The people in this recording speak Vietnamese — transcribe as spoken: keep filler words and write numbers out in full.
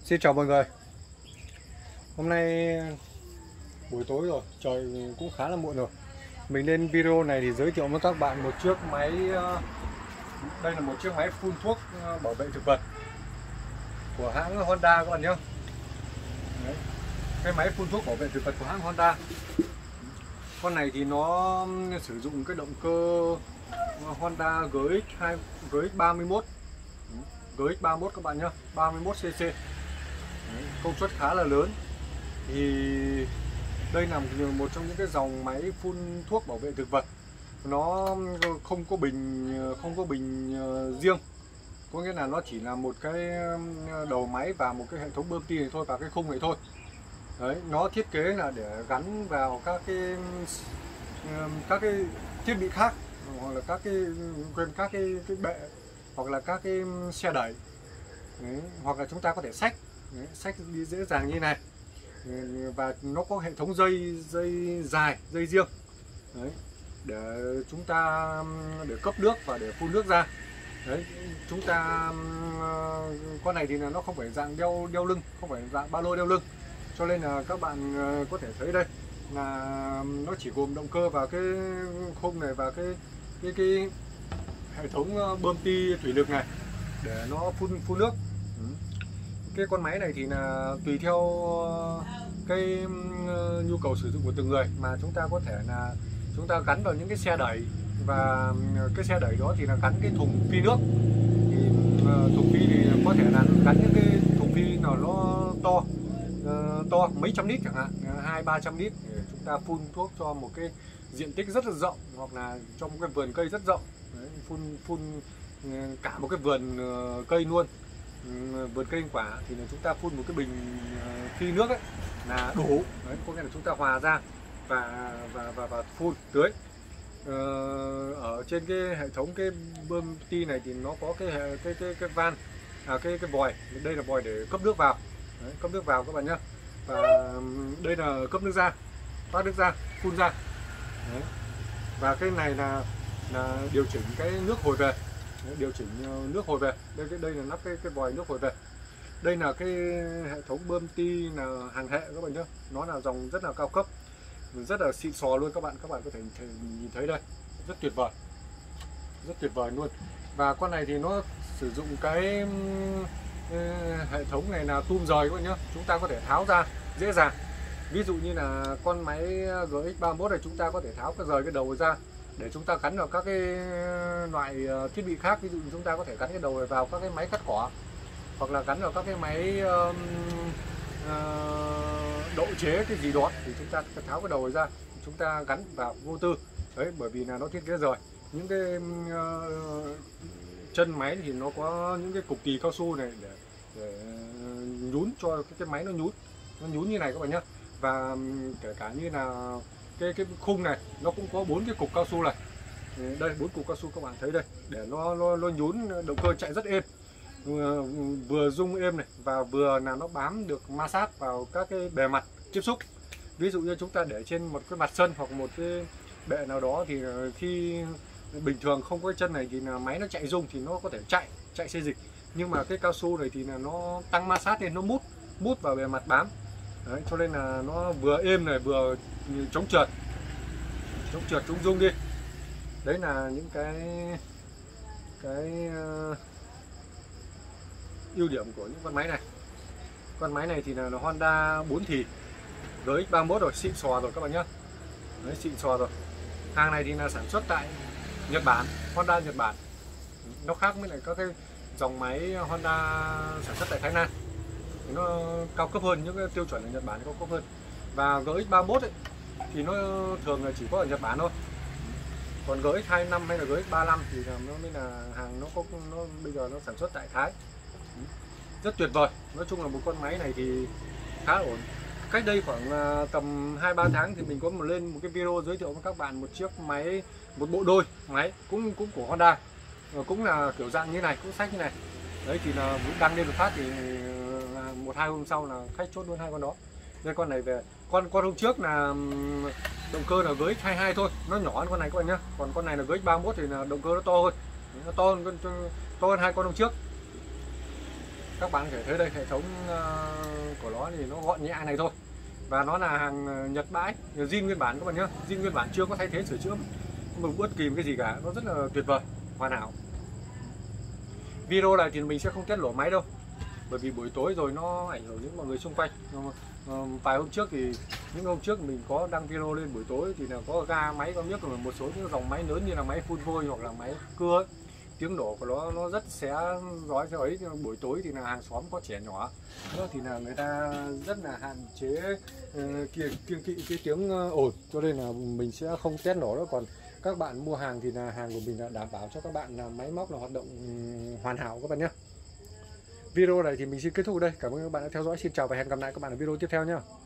Xin chào mọi người. Hôm nay buổi tối rồi, trời cũng khá là muộn rồi. Mình lên video này thì giới thiệu với các bạn một chiếc máy. Đây là một chiếc máy phun thuốc bảo vệ thực vật của hãng Honda các bạn nhé. Đấy, cái máy phun thuốc bảo vệ thực vật của hãng Honda. Con này thì nó sử dụng cái động cơ Honda G X hai G X ba mươi mốt G X ba mươi mốt các bạn nhé, ba mươi mốt xê xê. Đấy, công suất khá là lớn. Thì đây là một trong những cái dòng máy phun thuốc bảo vệ thực vật. Nó không có bình không có bình riêng, có nghĩa là nó chỉ là một cái đầu máy và một cái hệ thống bơm ti này thôi, và cái khung này thôi. Đấy, nó thiết kế là để gắn vào các cái các cái thiết bị khác, hoặc là các cái quên các cái, cái bệ, hoặc là các cái xe đẩy. Đấy, hoặc là chúng ta có thể xách Đấy, xách đi dễ dàng như này. Và nó có hệ thống dây dây dài, dây riêng. Đấy, để chúng ta để cấp nước và để phun nước ra. Đấy, chúng ta con này thì là nó không phải dạng đeo đeo lưng, không phải dạng ba lô đeo lưng, cho nên là các bạn có thể thấy đây là nó chỉ gồm động cơ và cái khung này và cái cái cái hệ thống bơm ti thủy lực này để nó phun phun nước. Cái con máy này thì là tùy theo cái nhu cầu sử dụng của từng người mà chúng ta có thể là chúng ta gắn vào những cái xe đẩy, và cái xe đẩy đó thì là gắn cái thùng phi nước. Thì thùng phi thì có thể là gắn những cái thùng phi nào nó to to mấy trăm lít chẳng hạn, hai ba trăm lít, để chúng ta phun thuốc cho một cái diện tích rất là rộng, hoặc là trong một cái vườn cây rất rộng. Đấy, phun phun cả một cái vườn cây luôn, vườn cây quả thì là chúng ta phun một cái bình phi nước ấy là đủ. Đấy, có nghĩa là chúng ta hòa ra và và và, và phun tưới. Ờ, ở trên cái hệ thống cái bơm ti này thì nó có cái cái cái cái van, à, cái cái vòi. Đây là vòi để cấp nước vào. Đấy, cấp nước vào các bạn nhé. Và đây là cấp nước ra, thoát nước ra, phun ra. Đấy. Và cái này là là điều chỉnh cái nước hồi về. Đấy, điều chỉnh nước hồi về. Đây cái đây là nắp cái cái vòi nước hồi về. Đây là cái hệ thống bơm ti là hàng hệ các bạn nhé. Nó là dòng rất là cao cấp, rất là xịn sò luôn các bạn. Các bạn có thể nhìn thấy đây, rất tuyệt vời, rất tuyệt vời luôn. Và con này thì nó sử dụng cái hệ thống này là tum rời các bạn nhé. Chúng ta có thể tháo ra dễ dàng. Ví dụ như là con máy G X ba mươi mốt này, chúng ta có thể tháo cái rời cái đầu ra để chúng ta gắn vào các cái loại thiết bị khác. Ví dụ chúng ta có thể gắn cái đầu này vào các cái máy cắt cỏ, hoặc là gắn vào các cái máy uh, uh, độ chế cái gì đó, thì chúng ta tháo cái đầu này ra, chúng ta gắn vào vô tư. Đấy, bởi vì là nó thiết kế rồi. Những cái uh, chân máy thì nó có những cái cục tì cao su này để, để nhún cho cái, cái máy nó nhún, nó nhún như này các bạn nhé. Và kể cả như là cái cái khung này nó cũng có bốn cái cục cao su này. Đây, bốn cục cao su các bạn thấy đây, để nó nó, nó nhún động cơ chạy rất êm, vừa rung êm này, và vừa là nó bám được ma sát vào các cái bề mặt tiếp xúc. Ví dụ như chúng ta để trên một cái mặt sân hoặc một cái bệ nào đó, thì khi bình thường không có cái chân này thì là máy nó chạy rung thì nó có thể chạy chạy xê dịch, nhưng mà cái cao su này thì là nó tăng ma sát lên, nó mút mút vào bề mặt bám. Đấy, cho nên là nó vừa êm này, vừa chống trượt chống trượt chống rung đi. Đấy là những cái cái uh, ưu điểm của những con máy này. Con máy này thì là, là Honda bốn thì G X ba mươi mốt rồi, xịn sò rồi các bạn nhé. Đấy, xịn sò rồi. Hàng này thì là sản xuất tại Nhật Bản, Honda Nhật Bản. Nó khác với lại các cái dòng máy Honda sản xuất tại Thái Lan, nó cao cấp hơn, những cái tiêu chuẩn ở Nhật Bản cao cấp hơn. Và G X ba mươi mốt ấy, thì nó thường là chỉ có ở Nhật Bản thôi. Còn G X hai mươi lăm hay là G X ba mươi lăm thì là nó mới là hàng nó có nó bây giờ nó sản xuất tại Thái. Rất tuyệt vời. Nói chung là một con máy này thì khá ổn. Cách đây khoảng tầm hai ba tháng thì mình có một lên một cái video giới thiệu với các bạn một chiếc máy, một bộ đôi máy cũng cũng của Honda, cũng là kiểu dạng như này, cũng sách như này. Đấy thì là đăng lên một phát thì một hai hôm sau là khách chốt luôn hai con đó. Đây, con này về con con hôm trước là động cơ là G X hai mươi hai thôi, nó nhỏ hơn con này các bạn nhé. Còn con này là G X ba mươi mốt thì là động cơ nó to hơn, nó to hơn to hơn hai con hôm trước. Các bạn có thể thấy đây, hệ thống uh, của nó thì nó gọn nhẹ này thôi, và nó là hàng Nhật bãi, zin nguyên bản các bạn nhé, zin nguyên bản chưa có thay thế sửa chữa một bất kỳ một cái gì cả, nó rất là tuyệt vời, hoàn hảo. Video này thì mình sẽ không test lỗ máy đâu, bởi vì buổi tối rồi nó ảnh hưởng đến mọi người xung quanh. Vài hôm trước thì những hôm trước mình có đăng video lên buổi tối thì là có ga máy có biết, rồi một số những dòng máy lớn như là máy phun vôi hoặc là máy cưa ấy, tiếng nổ của nó nó rất xé gió cho ấy. Buổi tối thì là hàng xóm có trẻ nhỏ đó thì là người ta rất là hạn chế uh, kiêng kỵ cái tiếng ồn, cho nên là mình sẽ không test nổ đó. Còn các bạn mua hàng thì là hàng của mình là đảm bảo cho các bạn là máy móc là hoạt động hoàn hảo các bạn nhé. Video này thì mình xin kết thúc đây. Cảm ơn các bạn đã theo dõi. Xin chào và hẹn gặp lại các bạn ở video tiếp theo nhé.